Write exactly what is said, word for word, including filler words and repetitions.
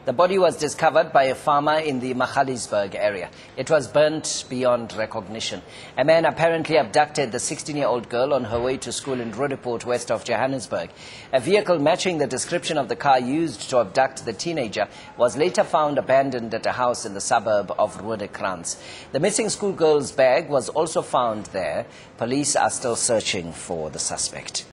The body was discovered by a farmer in the Magaliesburg area. It was burnt beyond recognition. A man apparently abducted the sixteen-year-old girl on her way to school in Roodepoort, west of Johannesburg. A vehicle matching the description of the car used to abduct the teenager was later found abandoned at a house in the suburb of Roodekrans. The missing schoolgirl's bag was also found there. Police are still searching for the suspect.